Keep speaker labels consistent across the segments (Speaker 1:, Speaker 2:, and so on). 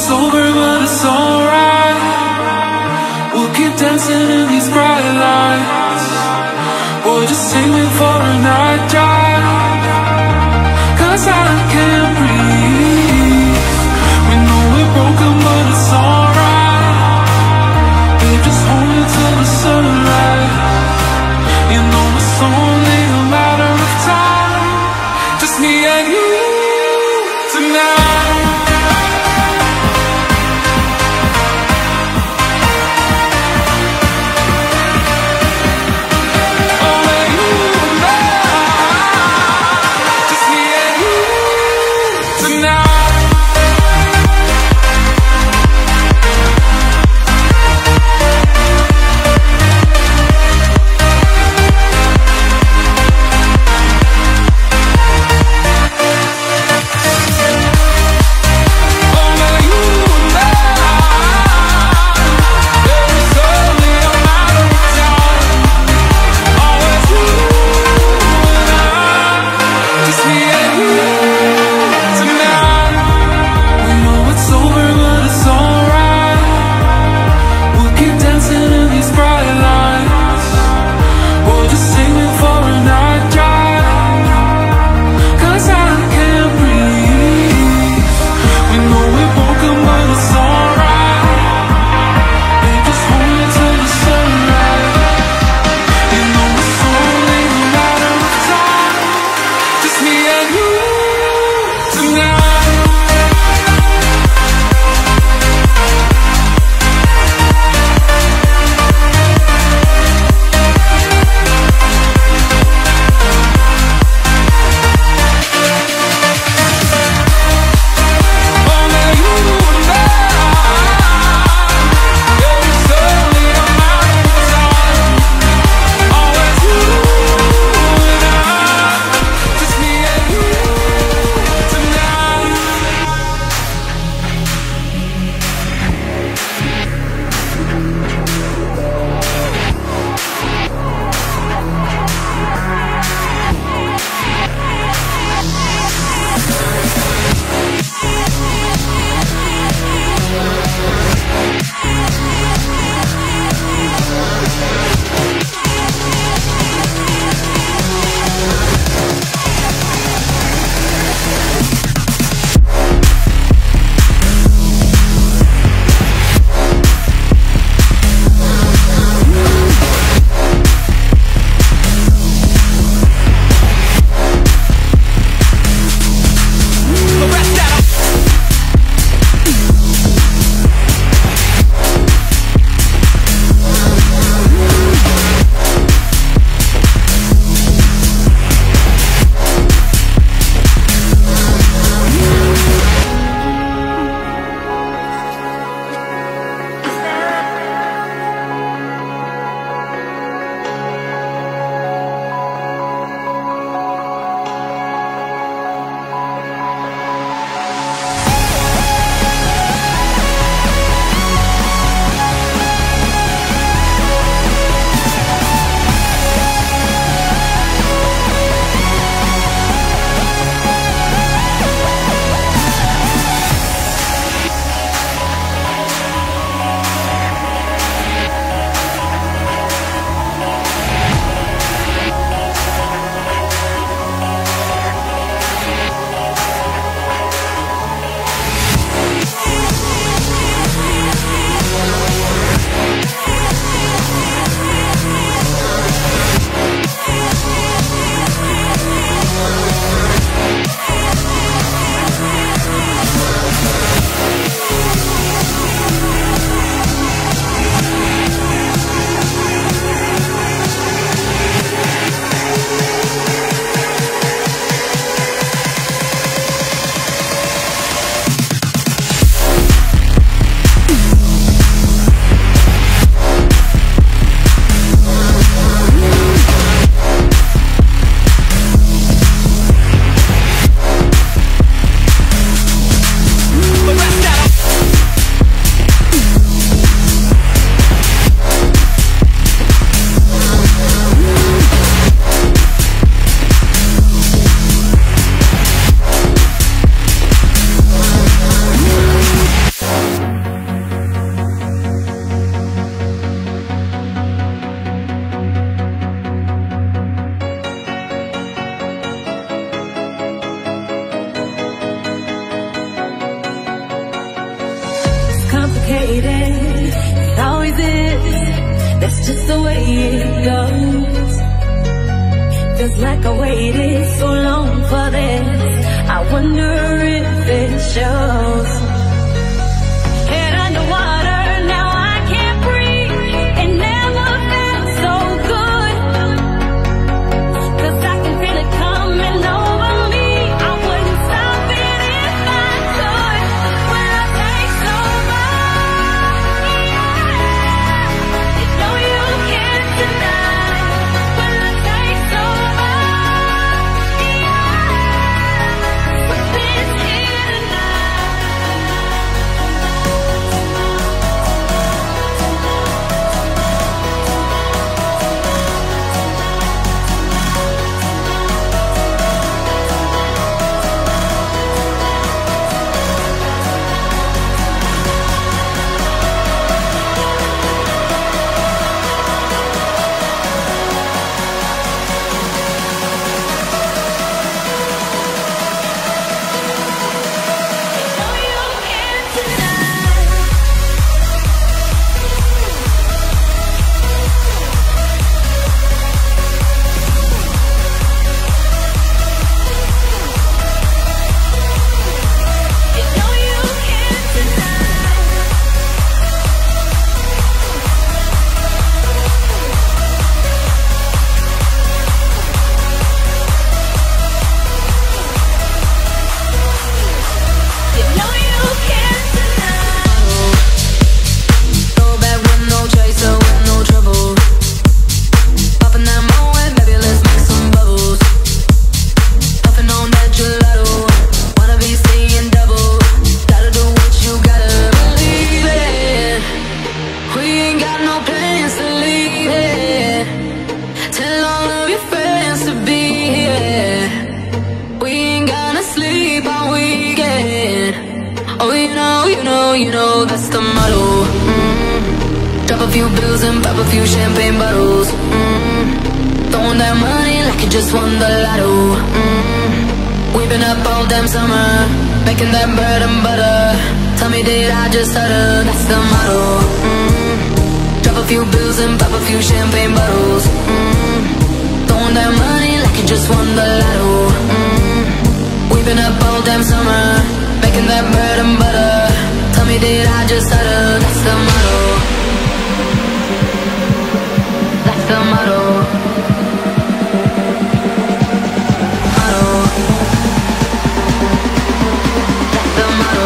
Speaker 1: sober, but it's alright. We'll keep dancing in these bright lights. We'll just take me for a night drive. 'Cause I can't breathe. We know we're broken, but it's alright. Babe, just hold me till the sunrise. You know it's only a matter of time. Just me and you tonight.
Speaker 2: just the way it goes. Feels like I waited so long for this. I wonder if it shows. Head underwater, now I can't breathe. It never felt so good. 'Cause I can feel it coming over me. I wouldn't stop it if I could. When I take over, yeah. You know you can't deny. When I take over, yeah. Something's here tonight. You know that's the motto. Drop a few bills and pop a few champagne bottles. Throwing that money like you just won the lotto. We've been up all damn summer, making that bread and butter. Tell me, did I just stutter? That's the motto. Drop a few bills and pop a few champagne bottles. Throwing that money like you just won the lotto. We've been up all damn summer, making that bread and butter. Tell me, did I just stutter? That's the motto. That's the motto. Motto. That's the motto.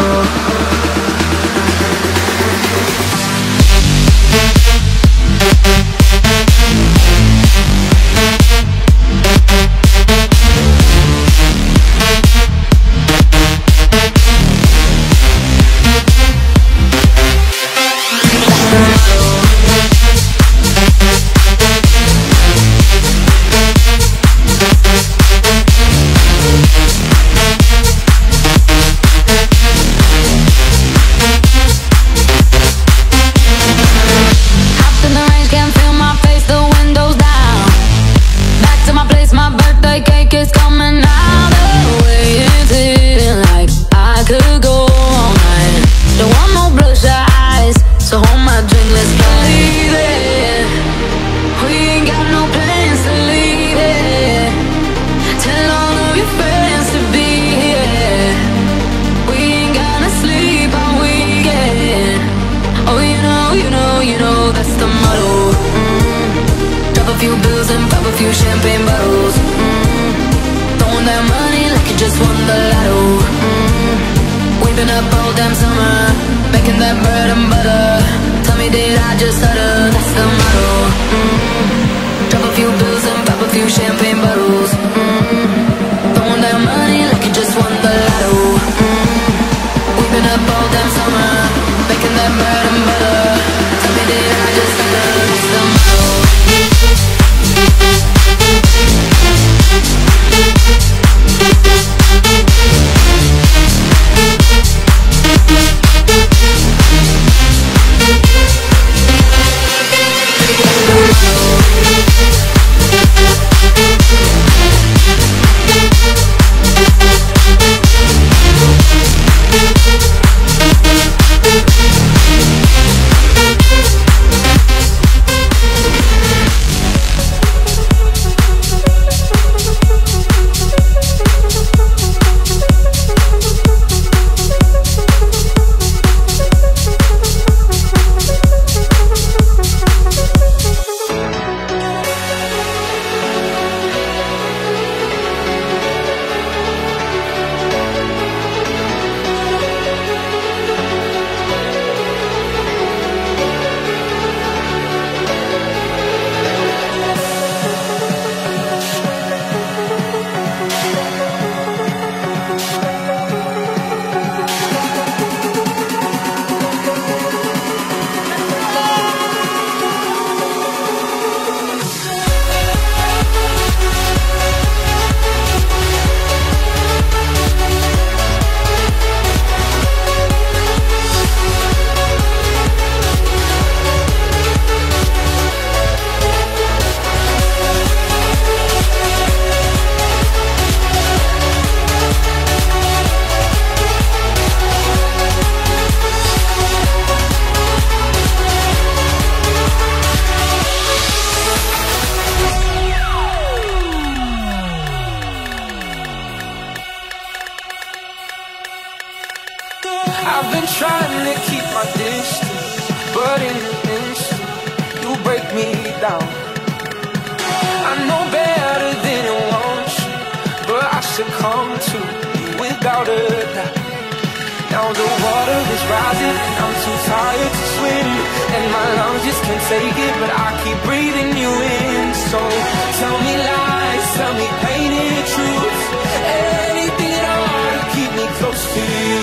Speaker 1: my distance, but in an instant, you break me down. I know better than it wants you, but I succumb to you without a doubt. Now the water is rising, I'm too tired to swim, and my lungs just can't take it, but I keep breathing you in. So tell me lies, tell me painted truths, anything at all to keep me close to you.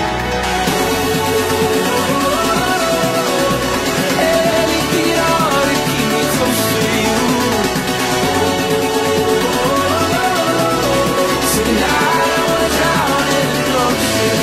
Speaker 1: Anything at all to keep me close to you. Tonight I wanna drown in the ocean.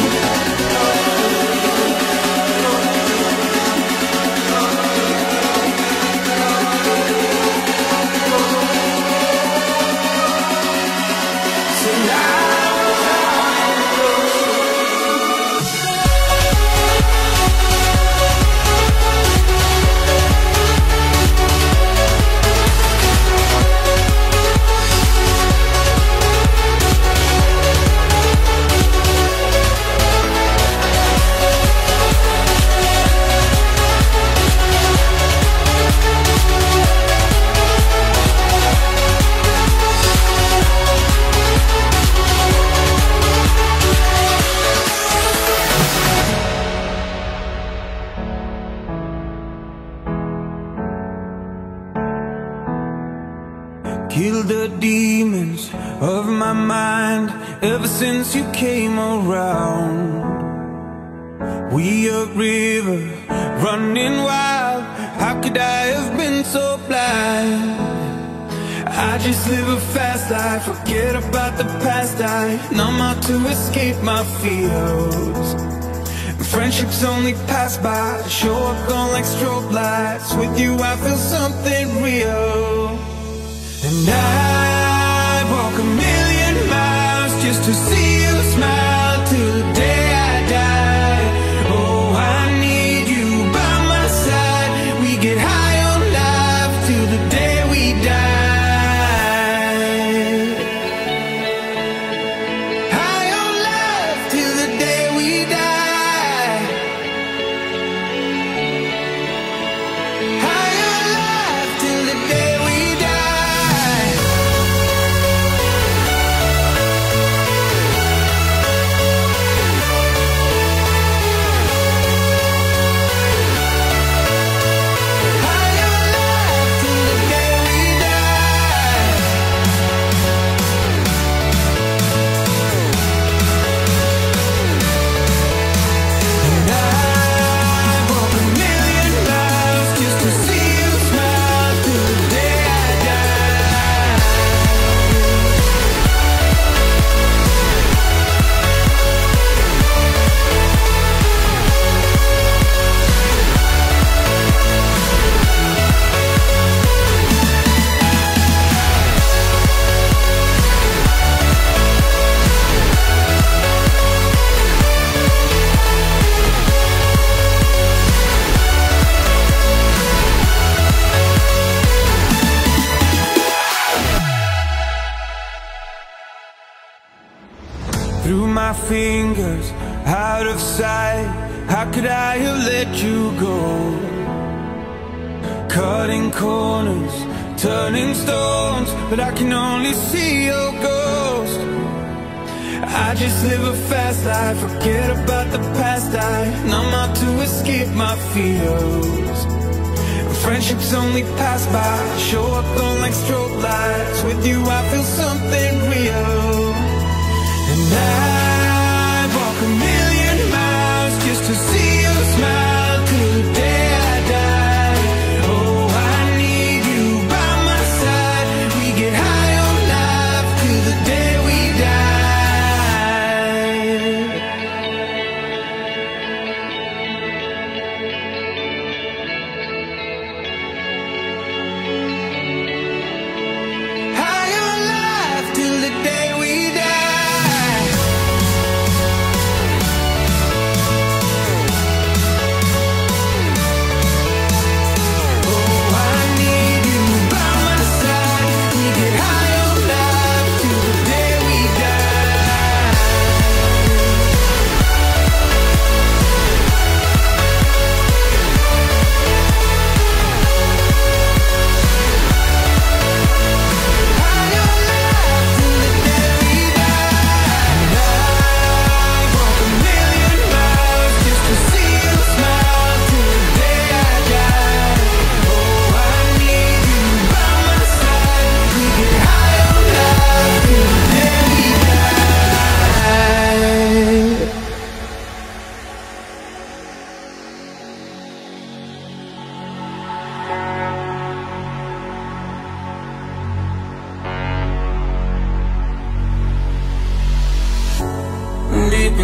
Speaker 3: Kill the demons of my mind ever since you came around. We a river running wild, how could I have been so blind? I just live a fast life, forget about the past. I numb out to escape my fears. Friendships only pass by, show up gone like strobe lights. With you I feel something real. And I'd walk a million miles just to see you smile till the day I die. Oh, I need you by my side. We get high on life till the day we die. High on life till the day we die. High on life till the day we die. Through my fingers, out of sight, how could I have let you go? Cutting corners, turning stones, but I can only see your ghost. I just live a fast life, forget about the past. I numb out to escape my fears. Friendships only pass by, show up on like strobe lights. With you I feel something real. And I'd walk a million miles just to see you smile till the day I die. Oh, I need you by my side. We get high on life till the day we die. High on life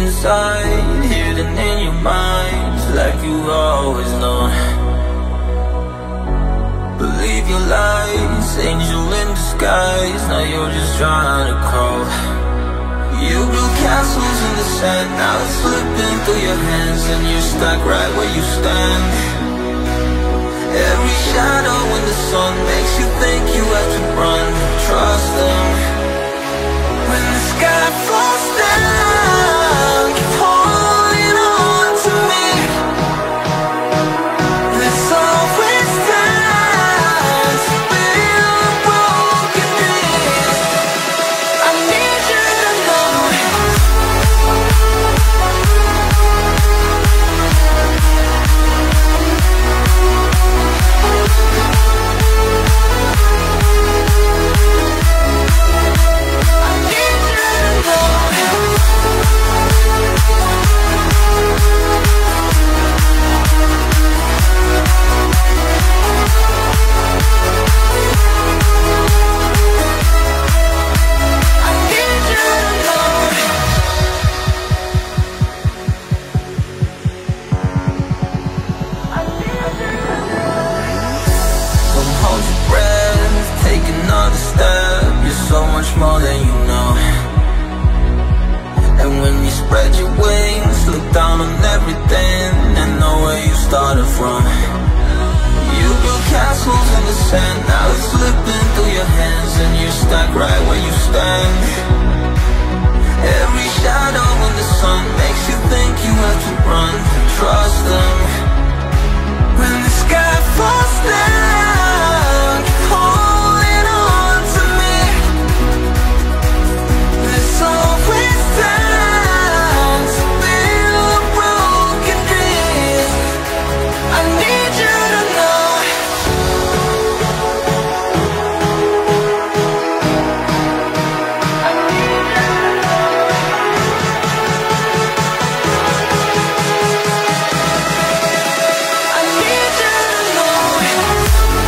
Speaker 4: inside, hidden in your mind, like you always know. Believe your lies, angel in disguise, now you're just trying to crawl. You build castles in the sand, now it's slipping through your hands, and you're stuck right where you stand. Every shadow in the sun makes you think you have to run. Trust them. When the sky falls down, keep holding on to me. There's always time to build broken dreams. I need you to know. More than you know. And when you spread your wings, look down on everything and know where you started from. You build castles in the sand, now it's slipping through your hands, and you're stuck right where you stand. Every shadow in the sun makes you think you have to run. Trust them. When the sky falls down, keep holding on to me. There's always time to build broken dreams. I need you to know. I need you to know. I need you to know.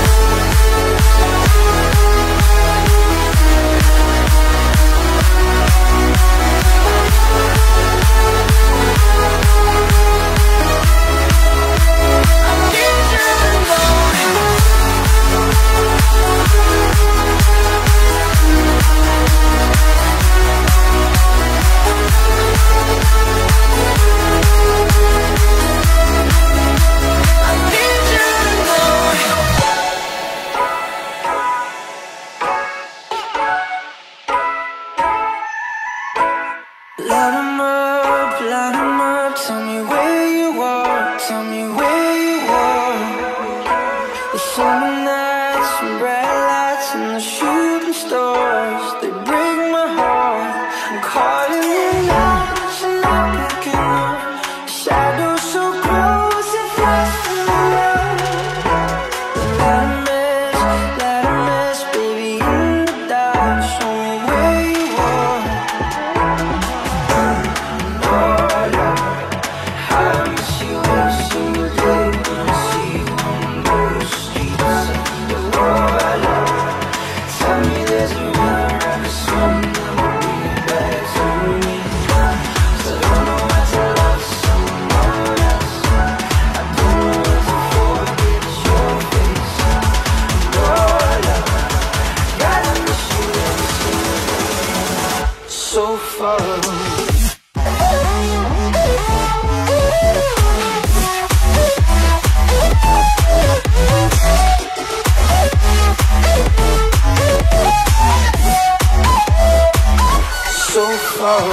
Speaker 4: Light 'em up, tell me where you are, tell me where you are. The summer nights and bright lights and the shooting stars, they break my heart. I'm calling you now, you're not picking up. Shadows so close, it feels familiar. Light a mess, baby, in the dark. Show me where you are. So far. So far.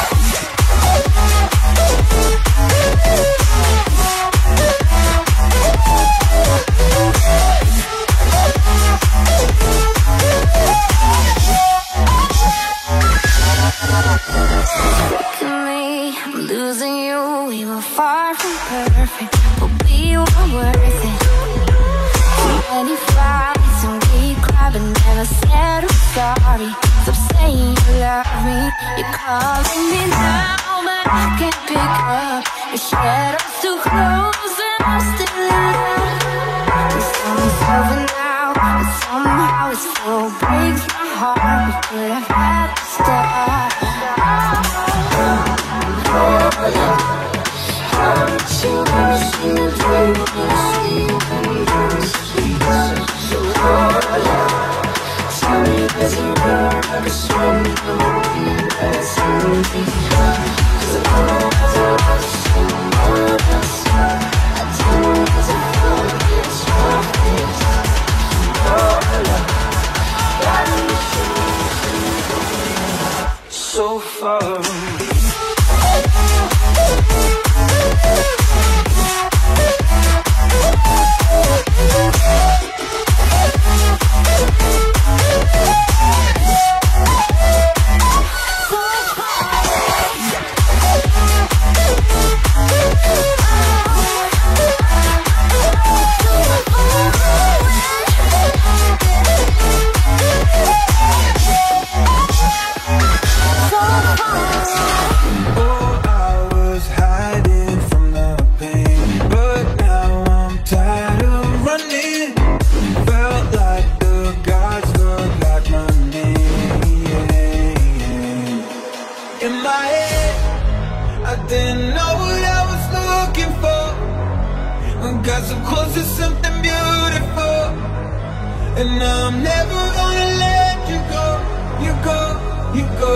Speaker 2: I'm losing you, we were far from perfect, but we were worth it. Too many fights and we cried but never said I'm sorry. Stop saying you love me, you're calling me now, but I can't pick up. Your shadow's too close and I'm still in love. The sun's over now, but somehow it still breaks my heart. We could have had to start.
Speaker 4: So far. Got so close to something beautiful, and I'm never gonna let you go, you go, you go.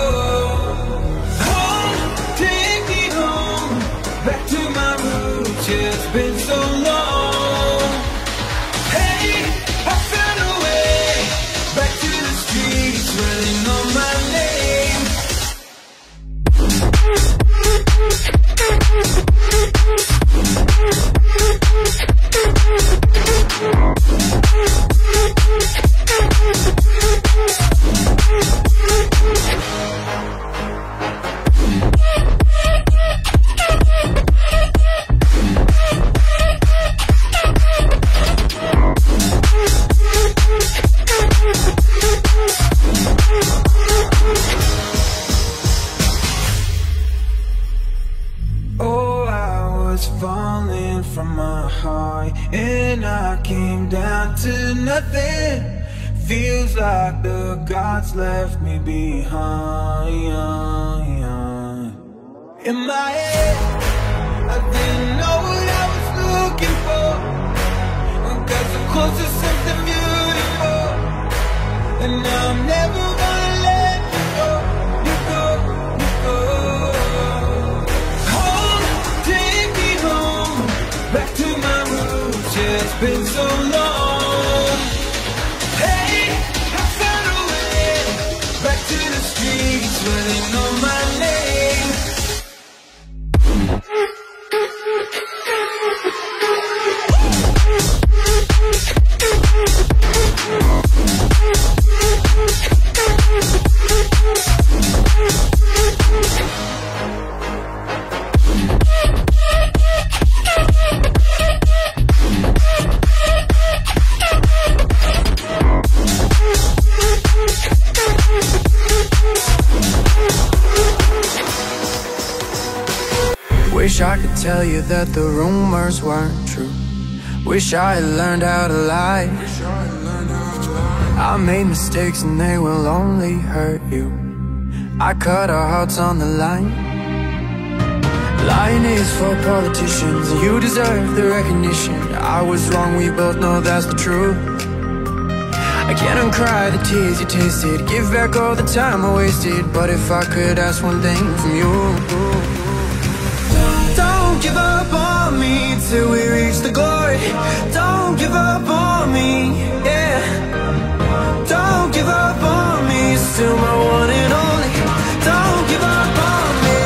Speaker 4: Home, take me home, back to my roots, yeah, it's been so long. Hey, I found a way, back to the streets where they know my name. Falling from my high, and I came down to nothing. Feels like the gods left me behind. In my head, I didn't know what I was looking for. I got so close to something beautiful, and I'm never gonna let you go, you go, you go. Back to my roots, yeah, it's been so long. Hey, I found a way, back to the streets where they know my name.
Speaker 5: Wish I could tell you that the rumors weren't true. Wish I had learned how to lie. I made mistakes and they will only hurt you. I cut our hearts on the line. Lying is for politicians, you deserve the recognition. I was wrong, we both know that's the truth. I can't uncry the tears you tasted, give back all the time I wasted. But if I could ask one thing from you, don't give up on me till we reach the glory. Don't give up on me, yeah. Don't give up on me, you're still my one and only. Don't give up on me.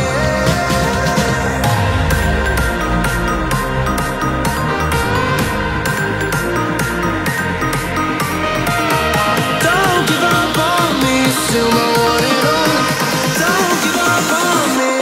Speaker 5: Don't give up on me, you're still my one and only. Don't give up on me.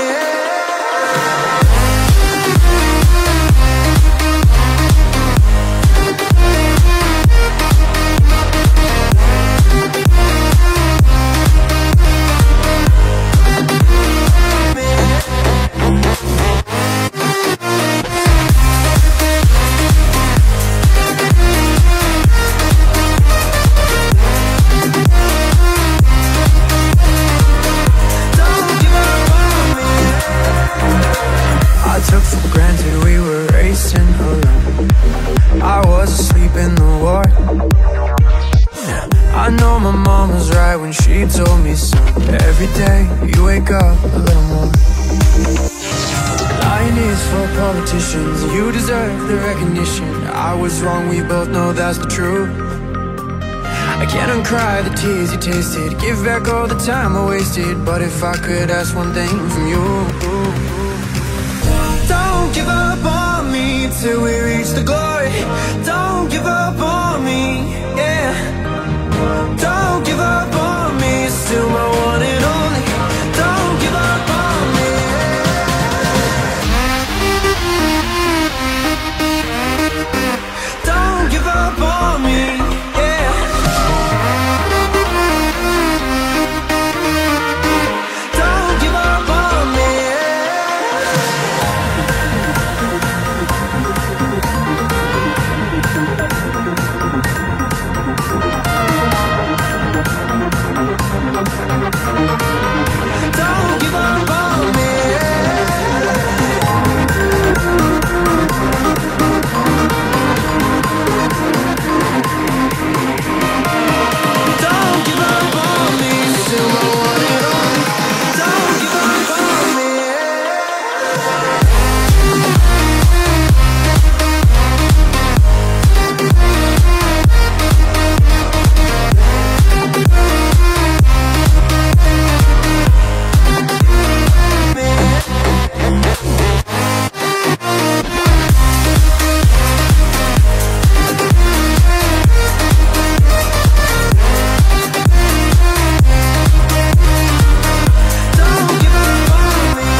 Speaker 5: I know my mom was right when she told me so. Every day you wake up a little more. Lying is for politicians, you deserve the recognition. I was wrong, we both know that's the truth. I can't uncry the tears you tasted, give back all the time I wasted. But if I could ask one thing from you, don't give up on me till we reach the glory. Don't give up on me, yeah. Don't give up on me, it's still my one and only. Don't give up on me, don't give up on me, yeah. Don't give up on me, don't give up on me. Don't give up on me, still my one and only. Don't give up on me. Don't give up on me.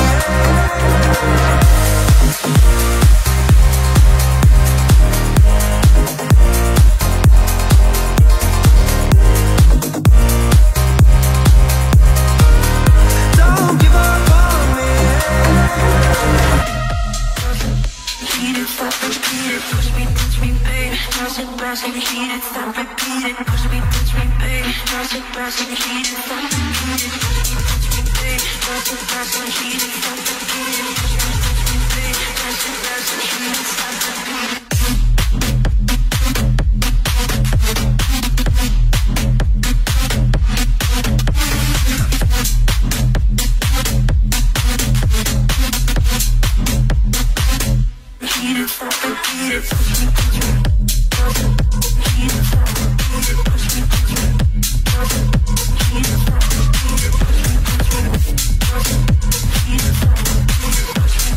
Speaker 5: Don't give up on me.
Speaker 6: Heat it, stop, repeat it, push me, touch me, baby. Bounce it, bounce it, heat it, stop, repeat it, push me, touch me, baby. Bounce it, bounce it, heat it, stop, repeat it, push me, touch me, baby. Bounce it, bounce it, heat it, stop, repeat it, push me, touch me, baby. Bounce it, bounce it, heat it, stop, repeat it. Heat it, stop, repeat it, push me, touch me, bounce it, heat it, stop, repeat it, push me, touch me, bounce it, heat it, stop, repeat it, push me, touch me, bounce it, heat it, stop, repeat it, push me,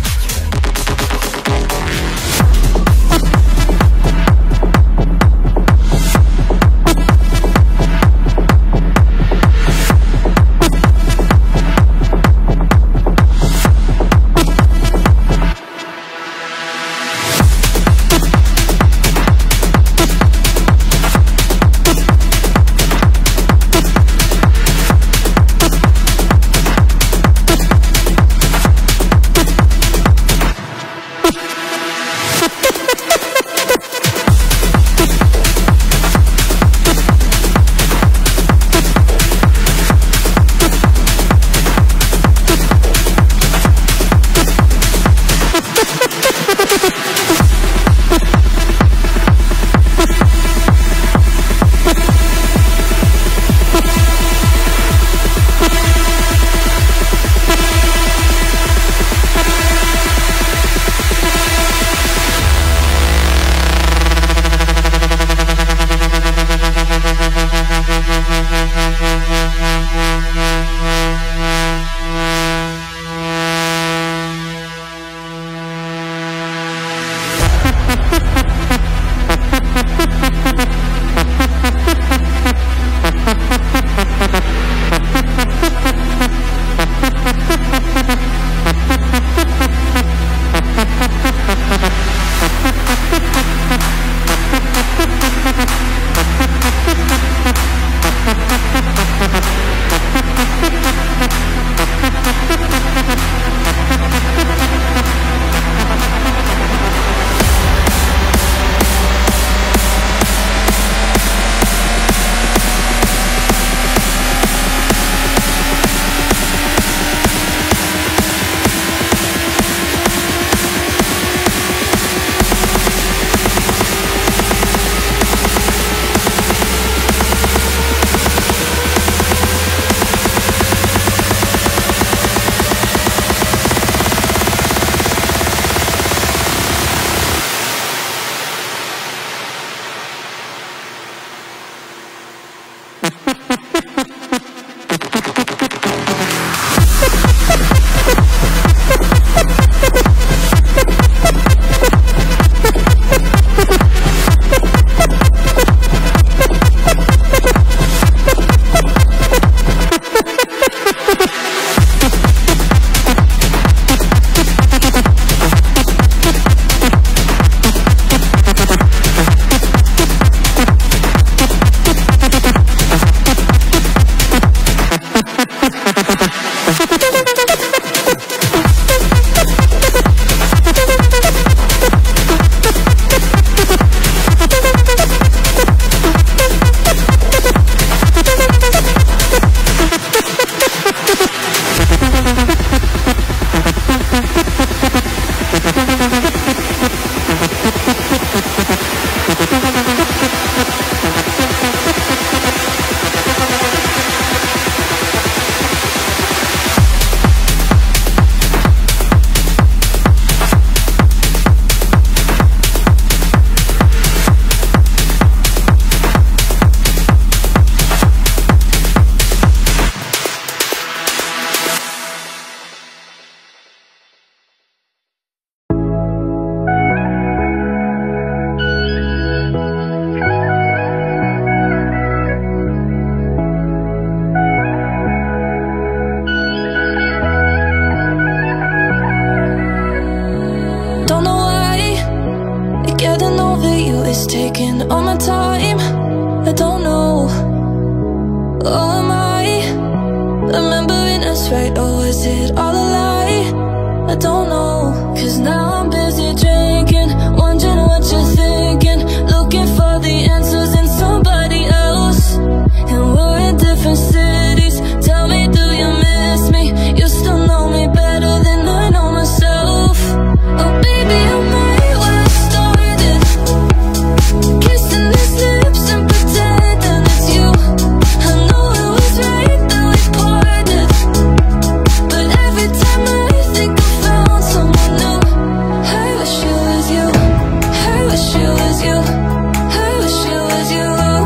Speaker 7: taking all my time. I don't know. Oh, am I remembering us right, or is it all a lie? I don't know. 'Cause now I'm busy drinking, wondering what you're thinking, looking for the answers in somebody else. And we're in different cities. Tell me, do you miss me? You still know me better than I know myself. Oh baby, I'm right where I started, kissing these lips and pretending it's you. I know it was right that we parted, but every time I think I found someone new, I wish it was you, I wish it was you, I wish it was you.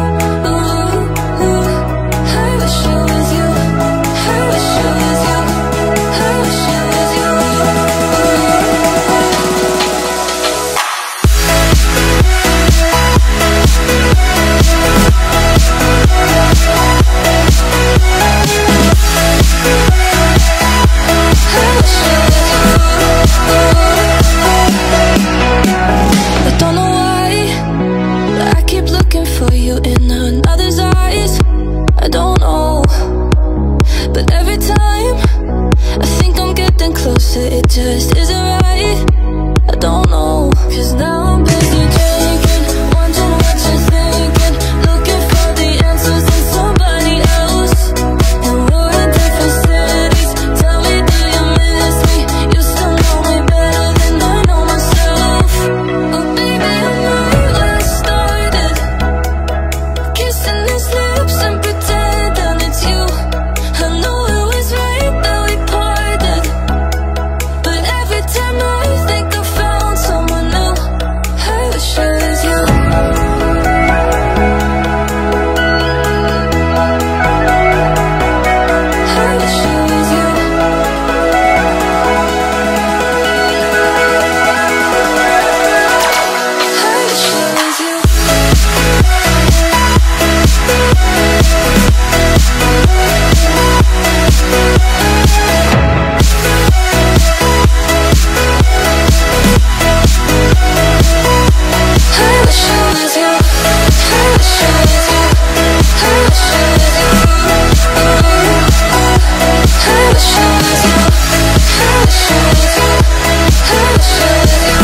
Speaker 7: I wish it was you, I wish it was you, I wish it was you. I don't know why I keep looking for you in another's eyes. I don't know, but every time I think I'm getting closer, it just isn't right. I don't know, 'cause now I'm busy drinking, wondering what you're thinking, looking for the answers in somebody else. And we're in different cities. Tell me, do you miss me? You still know me better than I know myself. Oh baby, I'm right where I started, kissing these lips and pretending it's you. I know it was right that we parted, but every time I think I found someone new, I wish it was you. I wish it was you. I wish it was you. I wish it was you. I wish it was you. I wish it was you. I wish it was you. I wish it was you. I wish it was you.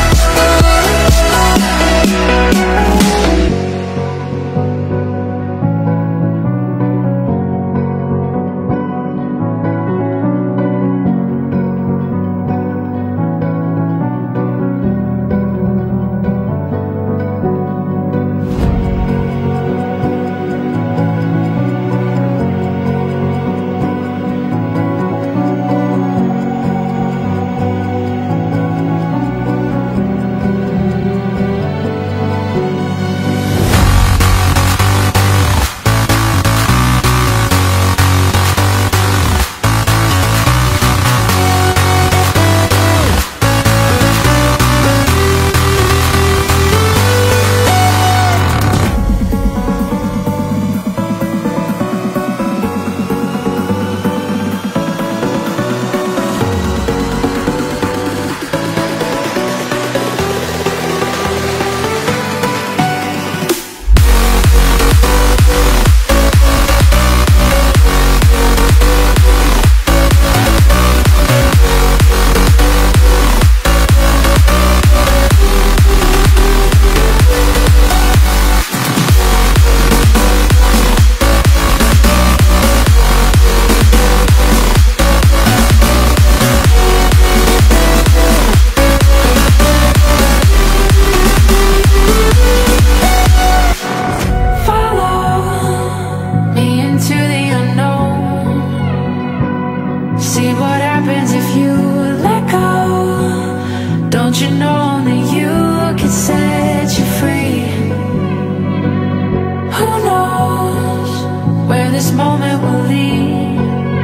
Speaker 7: this moment will lead.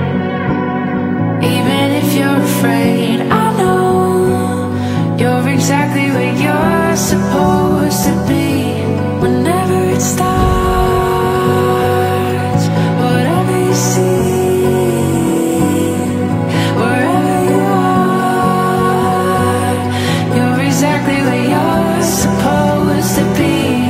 Speaker 7: Even if you're afraid, I know you're exactly where you're supposed to be. Whenever it starts, whatever you see, wherever you are, you're exactly where you're supposed to be.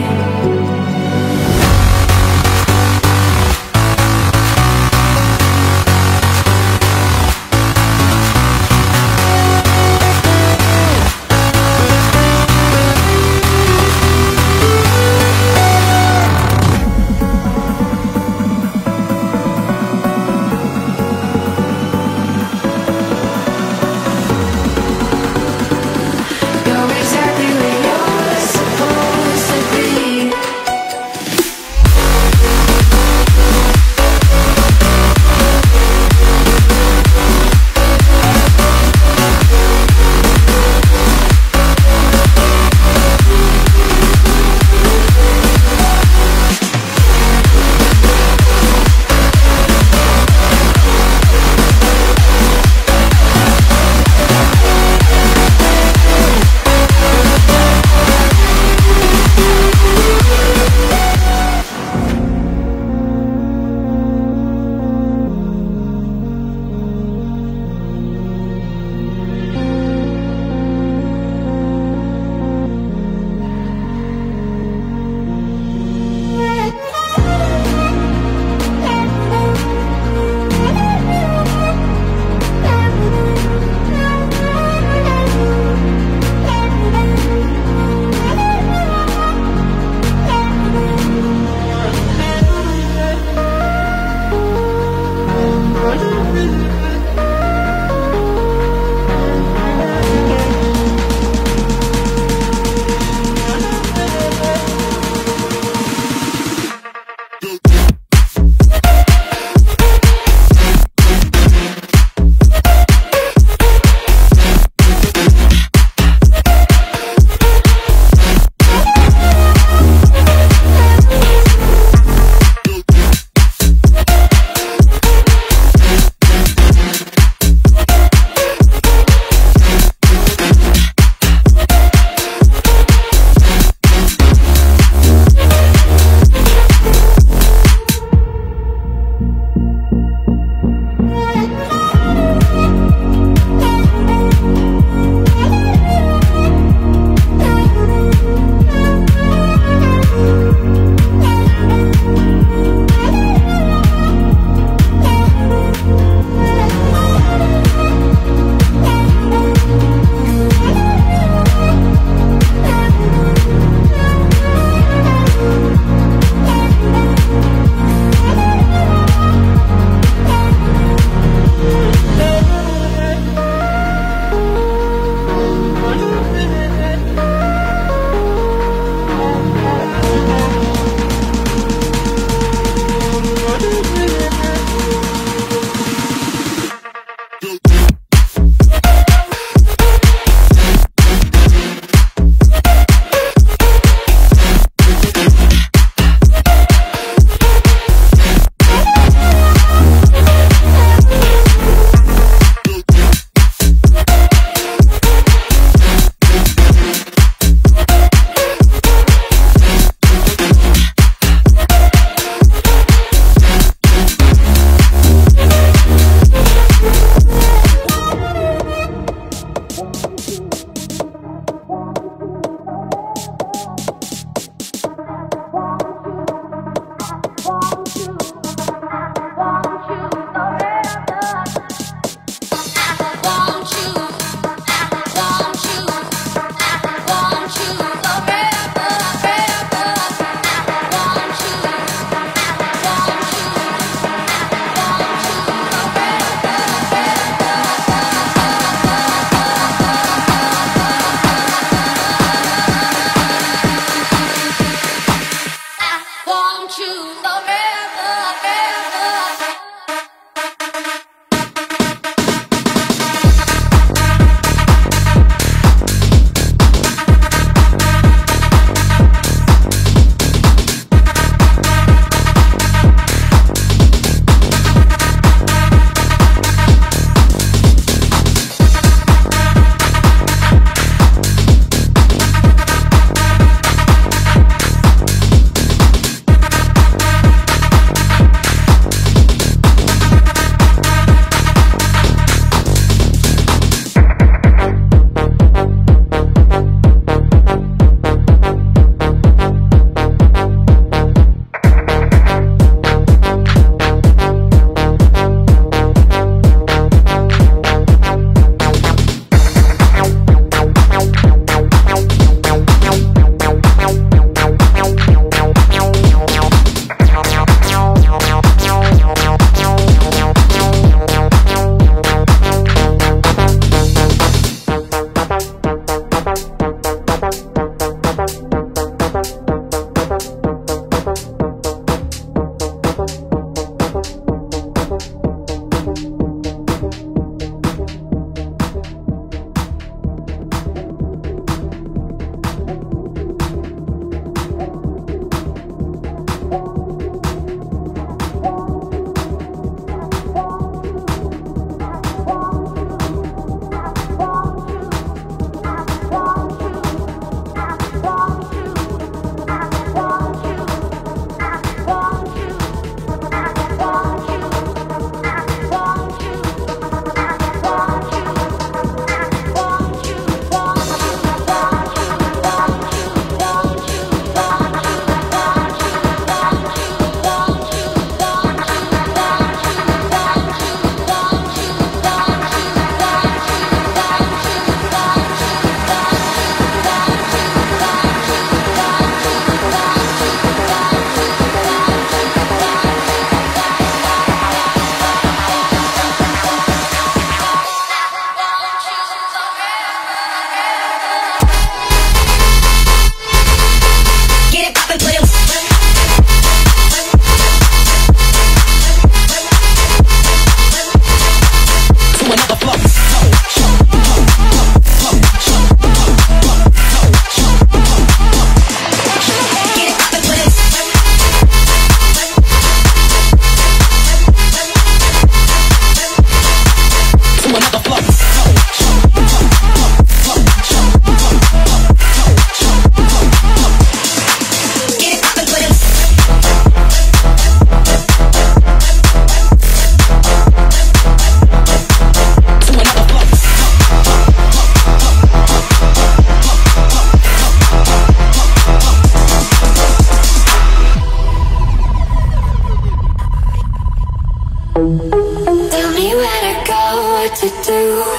Speaker 7: Tell me where to go, what to do.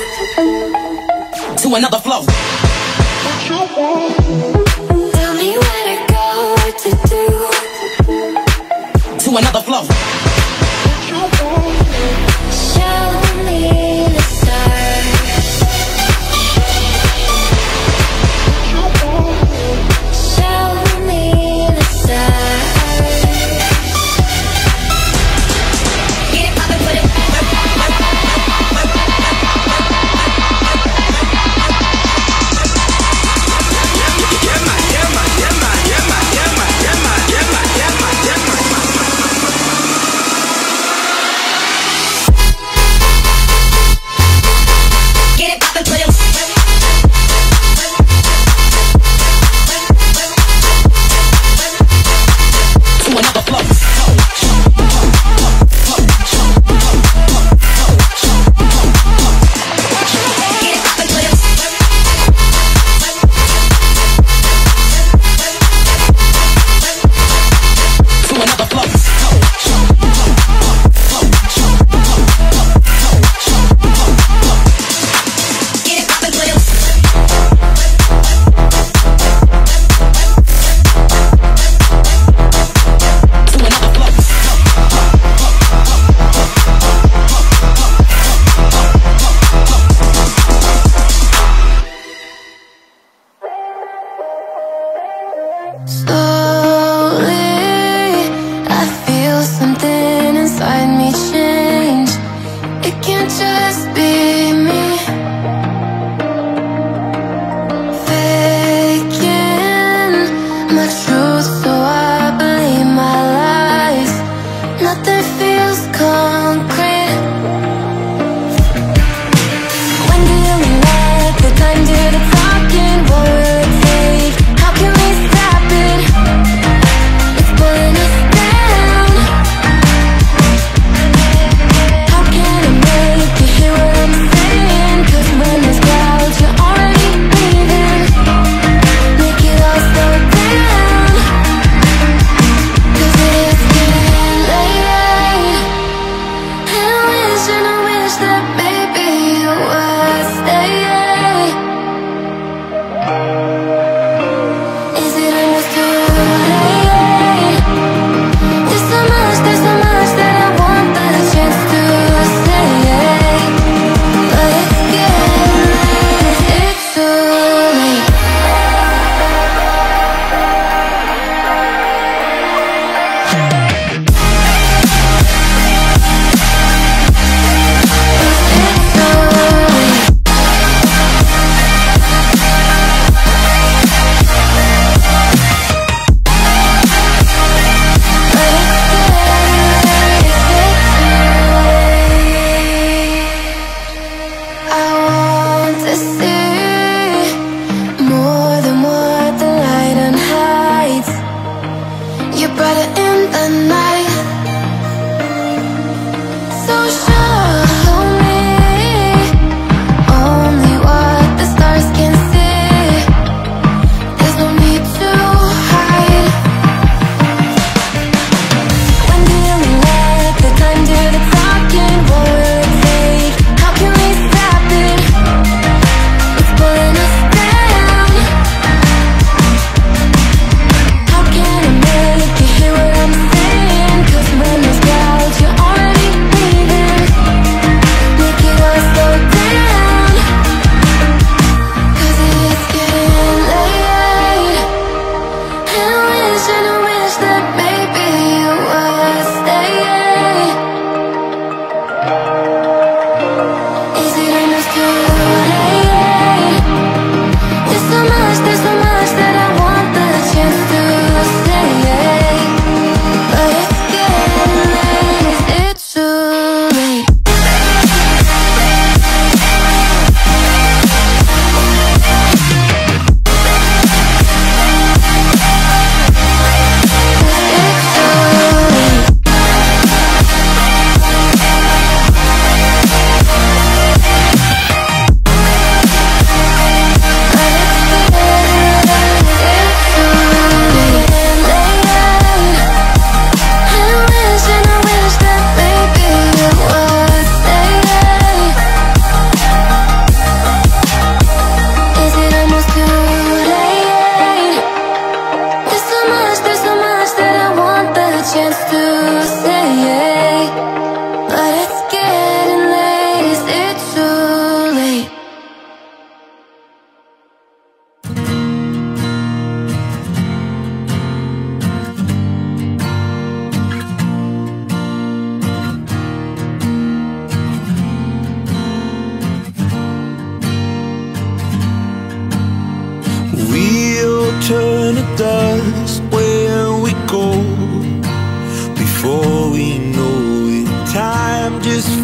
Speaker 8: To another flow.
Speaker 7: Tell me where to go, what to do.
Speaker 8: To another flow.
Speaker 7: Show me the stars. Show me the stars. Get it poppin', put it.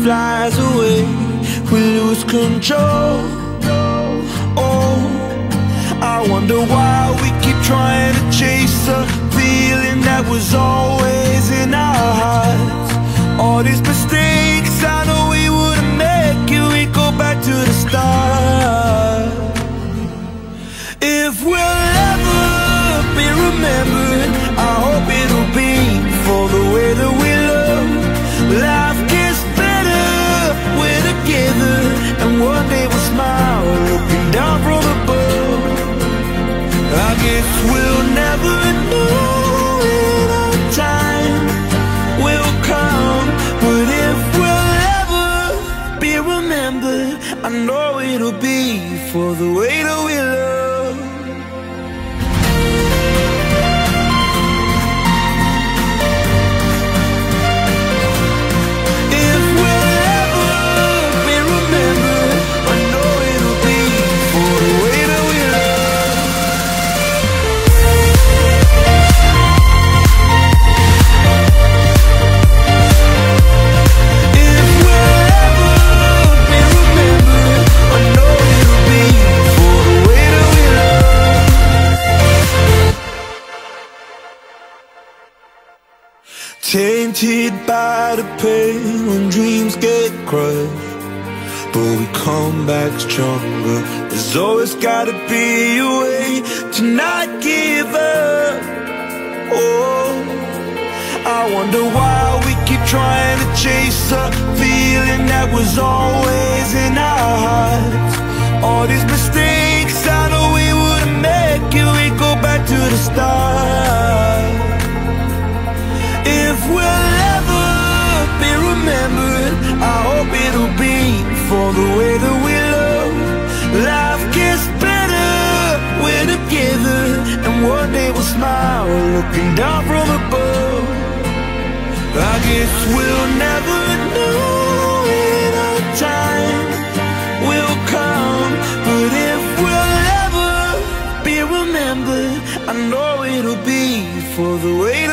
Speaker 3: flies away, we lose control. Oh, I wonder why we keep trying to chase a feeling that was always in our hearts. All these mistakes I know we wouldn't make it, we go back to the start. If we'll ever be remembered, I hope it'll be for the way that we love. Life gets better, we're together, and one day we'll smile looking down from above. I guess we'll never know when our time will come, but if we'll ever be remembered, I know it'll be for the way that we love. Tainted by the pain when dreams get crushed, but we come back stronger. There's always gotta be a way to not give up. Oh, I wonder why we keep trying to chase a feeling that was always in our hearts. All these mistakes I know we wouldn't make it, we go back to the start. If we'll ever be remembered, I hope it'll be for the way that we love. Life gets better, we're together, and one day we'll smile looking down from above. I guess we'll never know when our time will come, but if we'll ever be remembered, I know it'll be for the way